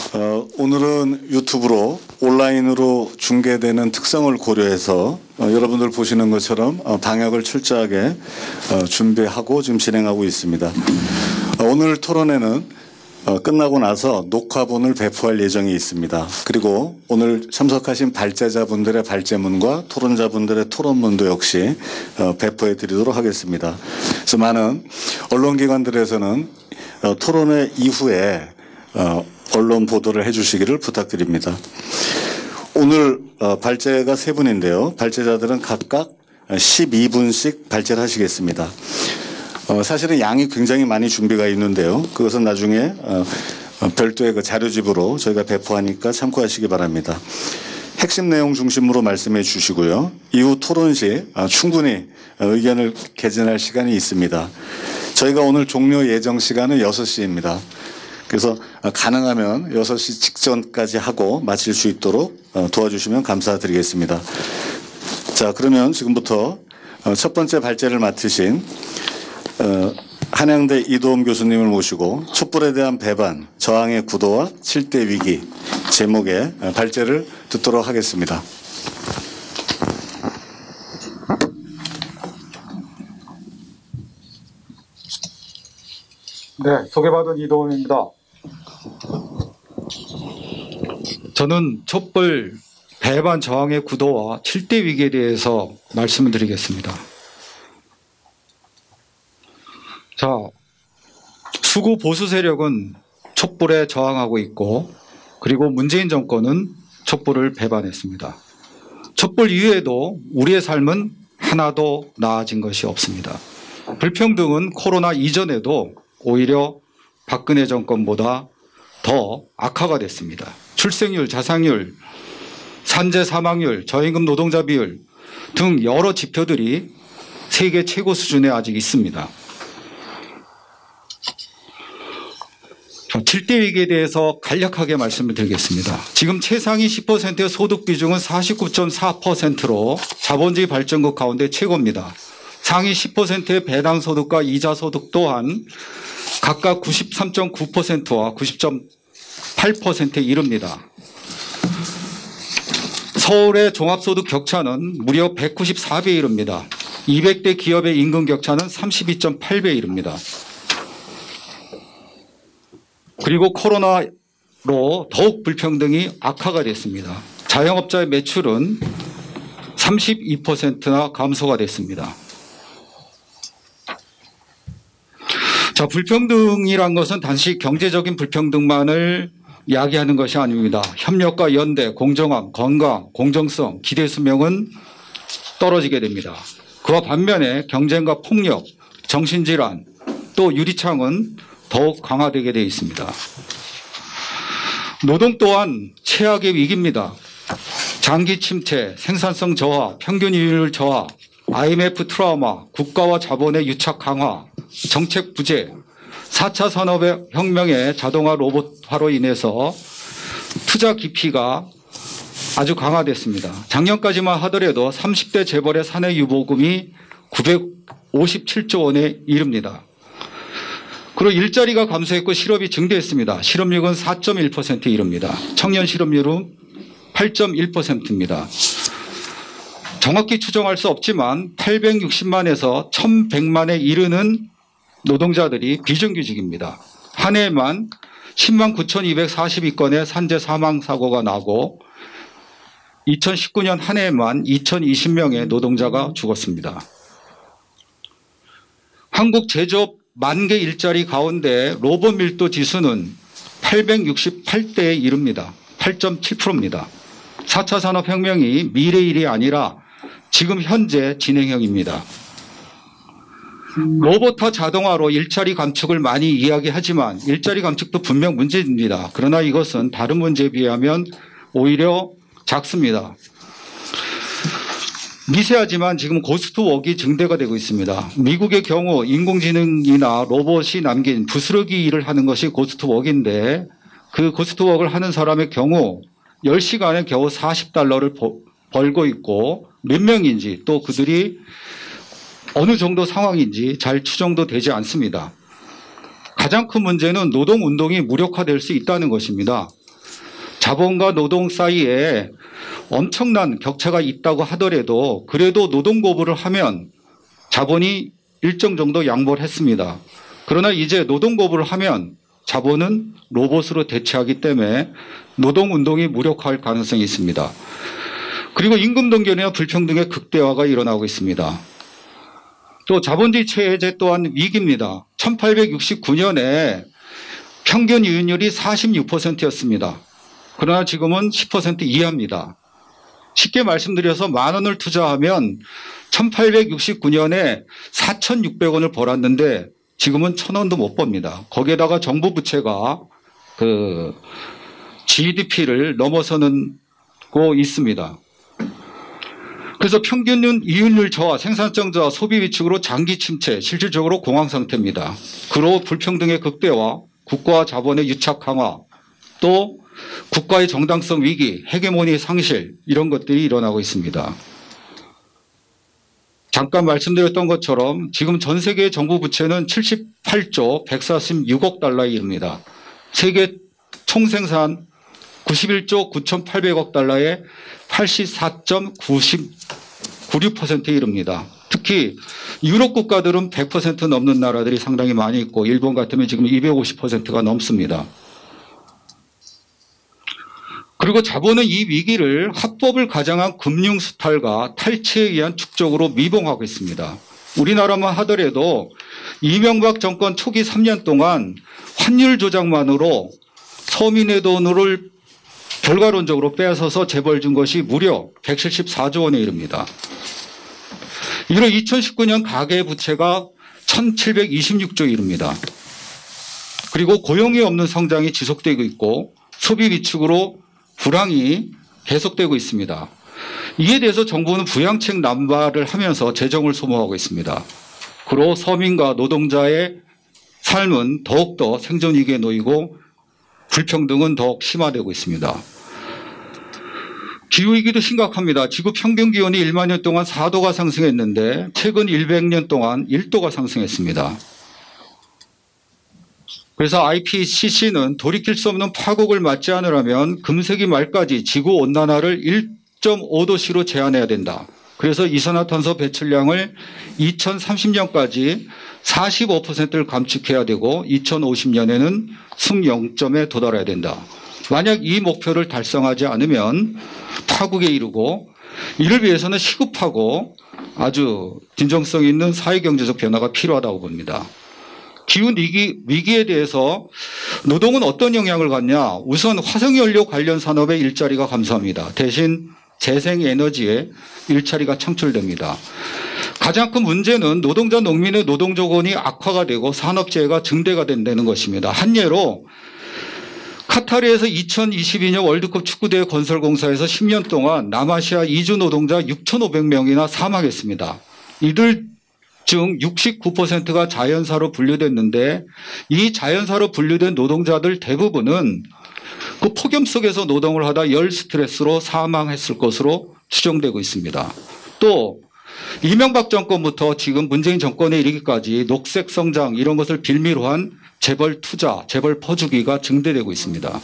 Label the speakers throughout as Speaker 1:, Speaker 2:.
Speaker 1: 오늘은 유튜브로 온라인으로 중계되는 특성을 고려해서 여러분들 보시는 것처럼 방역을 철저하게 준비하고 지금 진행하고 있습니다. 오늘 토론회는 끝나고 나서 녹화본을 배포할 예정이 있습니다. 그리고 오늘 참석하신 발제자분들의 발제문과 토론자분들의 토론문도 역시 배포해 드리도록 하겠습니다. 그래서 많은 언론기관들에서는 토론회 이후에 언론 보도를 해주시기를 부탁드립니다. 오늘 발제가 3분인데요. 발제자들은 각각 12분씩 발제를 하시겠습니다. 사실은 양이 굉장히 많이 준비가 있는데요. 그것은 나중에 별도의 그 자료집으로 저희가 배포하니까 참고하시기 바랍니다. 핵심 내용 중심으로 말씀해 주시고요. 이후 토론 시 충분히 의견을 개진할 시간이 있습니다. 저희가 오늘 종료 예정 시간은 6시입니다. 그래서 가능하면 6시 직전까지 하고 마칠 수 있도록 도와주시면 감사드리겠습니다. 자, 그러면 지금부터 첫 번째 발제를 맡으신 한양대 이도움 교수님을 모시고 촛불에 대한 배반, 저항의 구도와 7대 위기 제목의 발제를 듣도록 하겠습니다.
Speaker 2: 네, 소개받은 이도움입니다. 저는 촛불 배반 저항의 구도와 7대 위기에 대해서 말씀을 드리겠습니다. 자, 수구 보수 세력은 촛불에 저항하고 있고, 그리고 문재인 정권은 촛불을 배반했습니다. 촛불 이후에도 우리의 삶은 하나도 나아진 것이 없습니다. 불평등은 코로나 이전에도 오히려 박근혜 정권보다 더 악화가 됐습니다. 출생률, 자살률, 산재 사망률, 저임금 노동자 비율 등 여러 지표들이 세계 최고 수준에 아직 있습니다. 7대 위기에 대해서 간략하게 말씀을 드리겠습니다. 지금 최상위 10%의 소득 비중은 49.4%로 자본주의 발전국 가운데 최고입니다. 상위 10%의 배당 소득과 이자 소득 또한 각각 93.9%와 90.8%에 이릅니다. 서울의 종합소득 격차는 무려 194배에 이릅니다. 200대 기업의 임금 격차는 32.8배에 이릅니다. 그리고 코로나로 더욱 불평등이 악화가 됐습니다. 자영업자의 매출은 32%나 감소가 됐습니다. 자, 불평등이란 것은 단지 경제적인 불평등만을 이야기하는 것이 아닙니다. 협력과 연대, 공정함, 건강, 공정성, 기대 수명은 떨어지게 됩니다. 그와 반면에 경쟁과 폭력, 정신질환, 또 유리창은 더욱 강화되게 되어 있습니다. 노동 또한 최악의 위기입니다. 장기 침체, 생산성 저하, 평균 이율 저하, IMF 트라우마, 국가와 자본의 유착 강화, 정책 부재, 4차 산업혁명의 자동화 로봇화로 인해서 투자 기피가 아주 강화됐습니다. 작년까지만 하더라도 30대 재벌의 사내 유보금이 957조 원에 이릅니다. 그리고 일자리가 감소했고 실업이 증대했습니다. 실업률은 4.1%에 이릅니다. 청년 실업률은 8.1%입니다. 정확히 추정할 수 없지만 860만에서 1100만에 이르는 노동자들이 비정규직입니다. 한 해에만 10만 9,242건의 산재 사망 사고가 나고 2019년 한 해에만 2,020명의 노동자가 죽었습니다. 한국 제조업 만개 일자리 가운데 로봇 밀도 지수는 868대에 이릅니다. 8.7%입니다. 4차 산업혁명이 미래 일이 아니라 지금 현재 진행형입니다. 로봇화 자동화로 일자리 감축을 많이 이야기하지만 일자리 감축도 분명 문제입니다. 그러나 이것은 다른 문제에 비하면 오히려 작습니다. 미세하지만 지금 고스트웍이 증대가 되고 있습니다. 미국의 경우 인공지능이나 로봇이 남긴 부스러기 일을 하는 것이 고스트웍인데 그 고스트웍을 하는 사람의 경우 10시간에 겨우 $40를 벌고 있고 몇 명인지 또 그들이 어느 정도 상황인지 잘 추정도 되지 않습니다. 가장 큰 문제는 노동운동이 무력화될 수 있다는 것입니다. 자본과 노동 사이에 엄청난 격차가 있다고 하더라도 그래도 노동 거부를 하면 자본이 일정 정도 양보를 했습니다. 그러나 이제 노동 거부를 하면 자본은 로봇으로 대체하기 때문에 노동운동이 무력화할 가능성이 있습니다. 그리고 임금 동결이나 불평등의 극대화가 일어나고 있습니다. 또 자본주의 체제 또한 위기입니다. 1869년에 평균 이윤율이 46%였습니다. 그러나 지금은 10% 이하입니다. 쉽게 말씀드려서 10,000원을 투자하면 1869년에 4,600원을 벌었는데 지금은 1,000원도 못 법니다. 거기에다가 정부 부채가 그 GDP를 넘어서는 고 있습니다. 그래서 평균 이윤율 저하, 생산성 저하, 소비 위축으로 장기 침체, 실질적으로 공황 상태입니다. 그로 불평등의 극대화, 국가와 자본의 유착 강화, 또 국가의 정당성 위기, 헤게모니 상실 이런 것들이 일어나고 있습니다. 잠깐 말씀드렸던 것처럼 지금 전 세계의 정부 부채는 78조 146억 달러에 이릅니다. 세계 총생산 91조 9,800억 달러에 84.96%에 이릅니다. 특히 유럽 국가들은 100% 넘는 나라들이 상당히 많이 있고 일본 같으면 지금 250%가 넘습니다. 그리고 자본은 이 위기를 합법을 가장한 금융 수탈과 탈취에 의한 축적으로 미봉하고 있습니다. 우리나라만 하더라도 이명박 정권 초기 3년 동안 환율 조작만으로 서민의 돈을 결과론적으로 빼앗아서 재벌 준 것이 무려 174조 원에 이릅니다. 이로 2019년 가계부채가 1,726조에 이릅니다. 그리고 고용이 없는 성장이 지속되고 있고 소비 위축으로 불황이 계속되고 있습니다. 이에 대해서 정부는 부양책 남발을 하면서 재정을 소모하고 있습니다. 그로 서민과 노동자의 삶은 더욱더 생존 위기에 놓이고 불평등은 더욱 심화되고 있습니다. 기후위기도 심각합니다. 지구 평균 기온이 1만 년 동안 4도가 상승했는데 최근 100년 동안 1도가 상승했습니다. 그래서 IPCC는 돌이킬 수 없는 파국을 맞지 않으려면 금세기 말까지 지구온난화를 1.5도씨로 제한해야 된다. 그래서 이산화탄소 배출량을 2030년까지 45%를 감축해야 되고 2050년에는 승 0점에 도달해야 된다. 만약 이 목표를 달성하지 않으면 파국에 이르고 이를 위해서는 시급하고 아주 진정성 있는 사회경제적 변화가 필요하다고 봅니다. 기후 위기에 대해서 노동은 어떤 영향을 갖냐? 우선 화석연료 관련 산업의 일자리가 감소합니다. 대신 재생에너지에 일자리가 창출됩니다. 가장 큰 문제는 노동자 농민의 노동 조건이 악화가 되고 산업재해가 증대가 된다는 것입니다. 한 예로 카타르에서 2022년 월드컵 축구대회 건설공사에서 10년 동안 남아시아 이주 노동자 6,500명이나 사망했습니다. 이들 중 69%가 자연사로 분류됐는데 이 자연사로 분류된 노동자들 대부분은 그 폭염 속에서 노동을 하다 열 스트레스로 사망했을 것으로 추정되고 있습니다. 또 이명박 정권부터 지금 문재인 정권에 이르기까지 녹색 성장 이런 것을 빌미로 한 재벌 투자, 재벌 퍼주기가 증대되고 있습니다.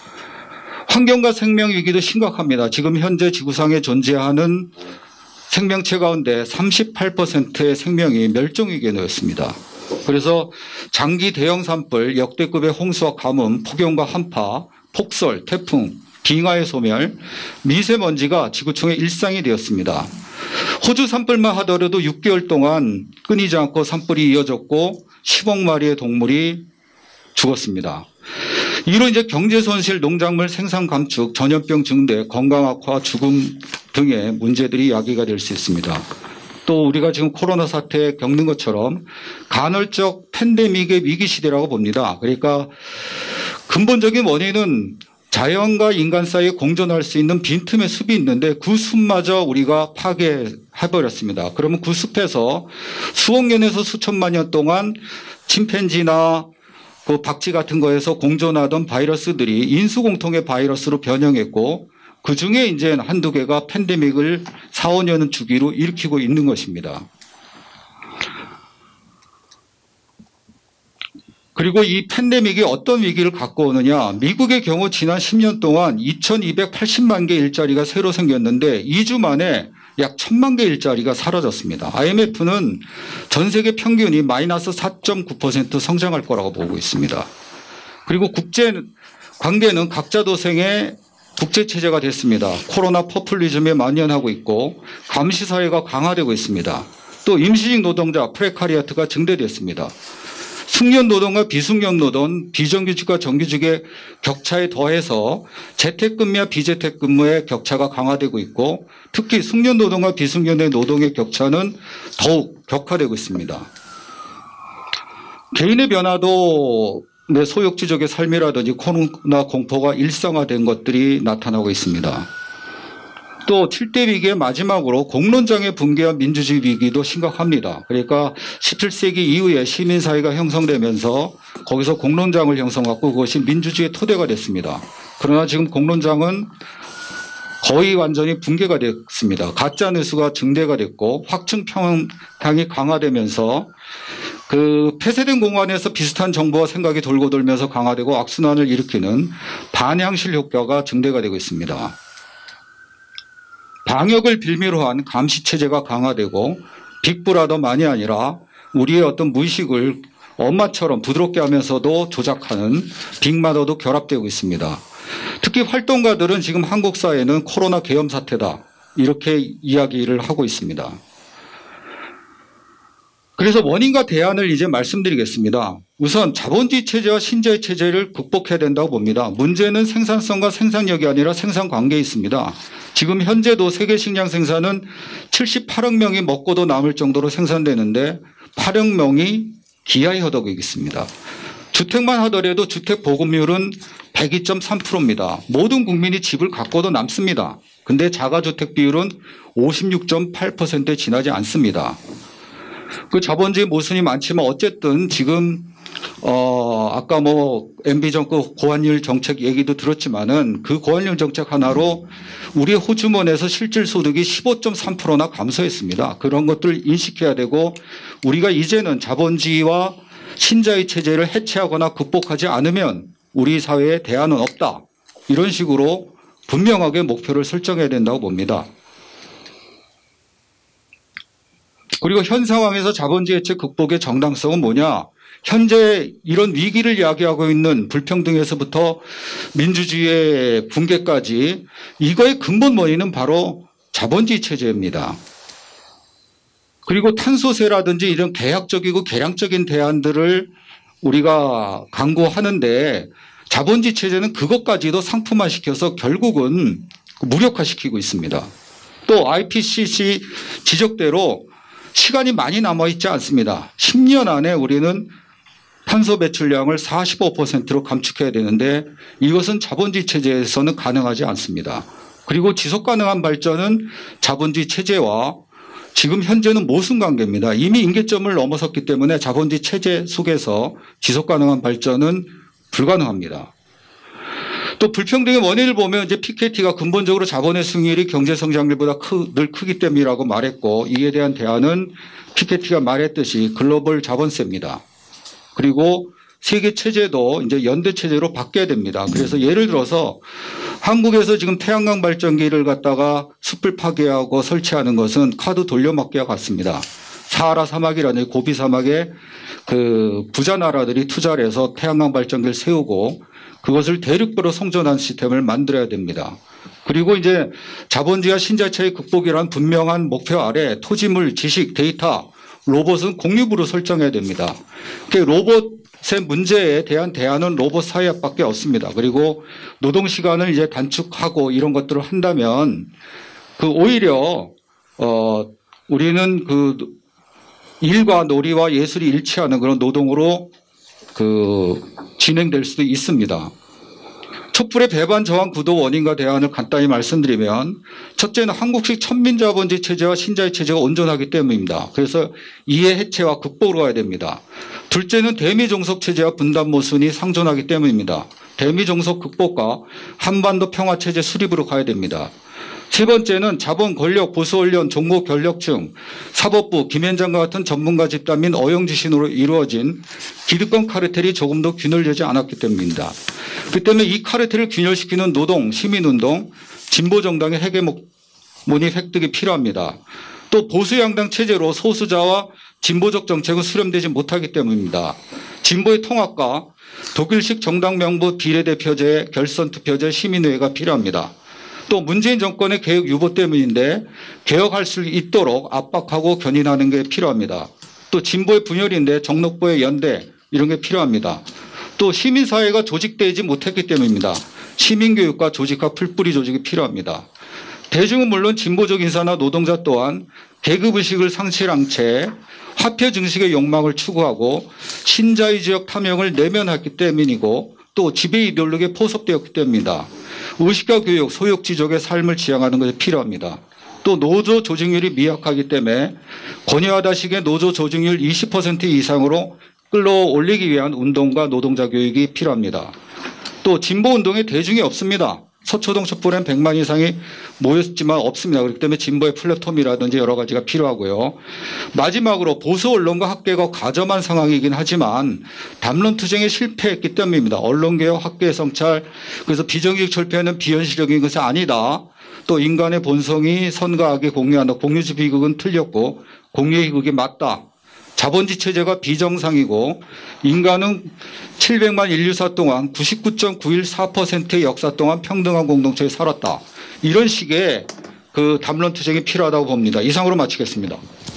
Speaker 2: 환경과 생명 위기도 심각합니다. 지금 현재 지구상에 존재하는 생명체 가운데 38%의 생명이 멸종 위기에 놓였습니다. 그래서 장기 대형 산불, 역대급의 홍수와 가뭄, 폭염과 한파, 폭설, 태풍, 빙하의 소멸, 미세먼지가 지구촌의 일상이 되었습니다. 호주 산불만 하더라도 6개월 동안 끊이지 않고 산불이 이어졌고 10억 마리의 동물이 죽었습니다. 이로 이제 경제 손실, 농작물 생산 감축, 전염병 증대, 건강 악화, 죽음 등의 문제들이 야기가 될 수 있습니다. 또 우리가 지금 코로나 사태 겪는 것처럼 간헐적 팬데믹의 위기 시대라고 봅니다. 그러니까 근본적인 원인은 자연과 인간 사이에 공존할 수 있는 빈틈의 숲이 있는데 그 숲마저 우리가 파괴해버렸습니다. 그러면 그 숲에서 수억 년에서 수천만 년 동안 침팬지나 그 박쥐 같은 거에서 공존하던 바이러스들이 인수공통의 바이러스로 변형했고 그 중에 이제 한두 개가 팬데믹을 4, 5년 주기로 일으키고 있는 것입니다. 그리고 이 팬데믹이 어떤 위기를 갖고 오느냐. 미국의 경우 지난 10년 동안 2280만 개 일자리가 새로 생겼는데 2주 만에 약 1000만 개 일자리가 사라졌습니다. IMF는 전 세계 평균이 마이너스 4.9% 성장할 거라고 보고 있습니다. 그리고 국제 관계는 각자 도생의 국제체제가 됐습니다. 코로나 포퓰리즘에 만연하고 있고 감시사회가 강화되고 있습니다. 또 임시직 노동자 프레카리아트가 증대됐습니다. 숙련 노동과 비숙련 노동, 비정규직과 정규직의 격차에 더해서 재택근무와 비재택근무의 격차가 강화되고 있고 특히 숙련 노동과 비숙련의 노동의 격차는 더욱 격화되고 있습니다. 개인의 변화도 내 소욕지족의 삶이라든지 코로나 공포가 일상화된 것들이 나타나고 있습니다. 또 7대 위기의 마지막으로 공론장의 붕괴와 민주주의 위기도 심각합니다. 그러니까 17세기 이후에 시민사회가 형성되면서 거기서 공론장을 형성하고 그것이 민주주의의 토대가 됐습니다. 그러나 지금 공론장은 거의 완전히 붕괴가 됐습니다. 가짜뉴스가 증대가 됐고 확증 평형이 강화되면서 그 폐쇄된 공간에서 비슷한 정보와 생각이 돌고 돌면서 강화되고 악순환을 일으키는 반향실 효과가 증대가 되고 있습니다. 방역을 빌미로 한 감시체제가 강화되고 빅브라더만이 아니라 우리의 어떤 무의식을 엄마처럼 부드럽게 하면서도 조작하는 빅마더도 결합되고 있습니다. 특히 활동가들은 지금 한국 사회는 코로나 계엄 사태다 이렇게 이야기를 하고 있습니다. 그래서 원인과 대안을 이제 말씀드리겠습니다. 우선 자본주의 체제와 신자유 체제를 극복해야 된다고 봅니다. 문제는 생산성과 생산력이 아니라 생산 관계에 있습니다. 지금 현재도 세계 식량 생산은 78억 명이 먹고도 남을 정도로 생산되는데 8억 명이 기아에 허덕이고 있습니다. 주택만 하더라도 주택 보급률은 102.3%입니다. 모든 국민이 집을 갖고도 남습니다. 근데 자가주택 비율은 56.8%에 지나지 않습니다. 그 자본주의 모순이 많지만 어쨌든 지금 아까 뭐 MB 정권 고환율 정책 얘기도 들었지만은 그 고환율 정책 하나로 우리의 호주머니에서 실질 소득이 15.3%나 감소했습니다. 그런 것들을 인식해야 되고 우리가 이제는 자본주의와 신자유 체제를 해체하거나 극복하지 않으면 우리 사회에 대안은 없다. 이런 식으로 분명하게 목표를 설정해야 된다고 봅니다. 그리고 현 상황에서 자본주의 해체 극복의 정당성은 뭐냐? 현재 이런 위기를 야기하고 있는 불평등에서부터 민주주의의 붕괴까지 이거의 근본 원인은 바로 자본주의 체제입니다. 그리고 탄소세라든지 이런 계약적이고 개량적인 대안들을 우리가 강구하는데 자본주의 체제는 그것까지도 상품화시켜서 결국은 무력화시키고 있습니다. 또 IPCC 지적대로 시간이 많이 남아있지 않습니다. 10년 안에 우리는 탄소 배출량을 45%로 감축해야 되는데 이것은 자본주의 체제에서는 가능하지 않습니다. 그리고 지속가능한 발전은 자본주의 체제와 지금 현재는 모순관계입니다. 이미 임계점을 넘어섰기 때문에 자본주의 체제 속에서 지속가능한 발전은 불가능합니다. 또 불평등의 원인을 보면 이제 피케티가 근본적으로 자본의 승률이 경제 성장률보다 늘 크기 때문이라고 말했고 이에 대한 대안은 피케티가 말했듯이 글로벌 자본세입니다. 그리고 세계 체제도 이제 연대 체제로 바뀌어야 됩니다. 그래서 예를 들어서 한국에서 지금 태양광 발전기를 갖다가 숲을 파괴하고 설치하는 것은 카드 돌려막기와 같습니다. 사하라 사막이라는 고비 사막에 그 부자 나라들이 투자를 해서 태양광 발전기를 세우고 그것을 대륙으로 성전한 시스템을 만들어야 됩니다. 그리고 이제 자본주의와 신자체의 극복이란 분명한 목표 아래 토지물, 지식, 데이터, 로봇은 공유부로 설정해야 됩니다. 로봇의 문제에 대한 대안은 로봇 사회학밖에 없습니다. 그리고 노동 시간을 이제 단축하고 이런 것들을 한다면 그 오히려 우리는 그 일과 놀이와 예술이 일치하는 그런 노동으로 진행될 수도 있습니다. 촛불의 배반 저항 구도 원인과 대안을 간단히 말씀드리면 첫째는 한국식 천민자본주의 체제와 신자유 체제가 온전하기 때문입니다. 그래서 이해 해체와 극복으로 가야 됩니다. 둘째는 대미종속 체제와 분단 모순이 상존하기 때문입니다. 대미종속 극복과 한반도 평화체제 수립으로 가야 됩니다. 세 번째는 자본 권력 보수 언론 종목 권력층 사법부 김현장과 같은 전문가 집단 및 어영지신으로 이루어진 기득권 카르텔이 조금 더 균열되지 않았기 때문입니다. 그 때문에 이 카르텔을 균열시키는 노동, 시민운동, 진보정당의 헤게모니 획득이 필요합니다. 또 보수양당 체제로 소수자와 진보적 정책은 수렴되지 못하기 때문입니다. 진보의 통합과 독일식 정당 명부 비례대표제, 결선투표제, 시민의회가 필요합니다. 또 문재인 정권의 개혁 유보 때문인데 개혁할 수 있도록 압박하고 견인하는 게 필요합니다. 또 진보의 분열인데 정록보의 연대 이런 게 필요합니다. 또 시민사회가 조직되지 못했기 때문입니다. 시민교육과 조직화 풀뿌리 조직이 필요합니다. 대중은 물론 진보적 인사나 노동자 또한 계급의식을 상실한 채 화폐 증식의 욕망을 추구하고 신자유지역 탐욕을 내면했기 때문이고 또 지배 이데올로기에 포섭되었기 때문입니다. 의식과 교육, 소욕지족의 삶을 지향하는 것이 필요합니다. 또 노조 조직률이 미약하기 때문에 권위하다식의 노조 조직률 20% 이상으로 끌어올리기 위한 운동과 노동자 교육이 필요합니다. 또 진보운동에 대중이 없습니다. 서초동 촛불엔 100만 이상이 모였지만 없습니다. 그렇기 때문에 진보의 플랫폼이라든지 여러 가지가 필요하고요. 마지막으로 보수 언론과 학계가 가점한 상황이긴 하지만 담론 투쟁에 실패했기 때문입니다. 언론개혁, 학계 성찰, 그래서 비정규직 철폐는 비현실적인 것이 아니다. 또 인간의 본성이 선과 악에 공유한다. 공유지 비극은 틀렸고 공유의 희극이 맞다. 자본주의 체제가 비정상이고 인간은 700만 인류사 동안 99.914%의 역사 동안 평등한 공동체에 살았다. 이런 식의 그 담론 투쟁이 필요하다고 봅니다. 이상으로 마치겠습니다.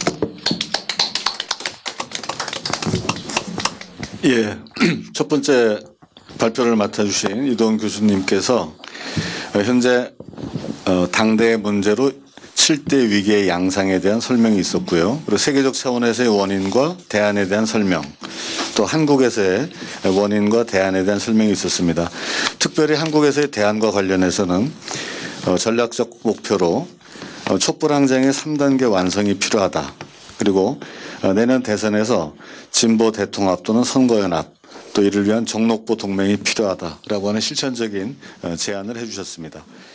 Speaker 1: 예, 첫 번째 발표를 맡아주신 이동훈 교수님께서 현재 당대의 문제로 7대 위기의 양상에 대한 설명이 있었고요. 그리고 세계적 차원에서의 원인과 대안에 대한 설명, 또 한국에서의 원인과 대안에 대한 설명이 있었습니다. 특별히 한국에서의 대안과 관련해서는 전략적 목표로 촛불항쟁의 3단계 완성이 필요하다. 그리고 내년 대선에서 진보 대통합 또는 선거연합, 또 이를 위한 정록보 동맹이 필요하다라고 하는 실천적인 제안을 해주셨습니다.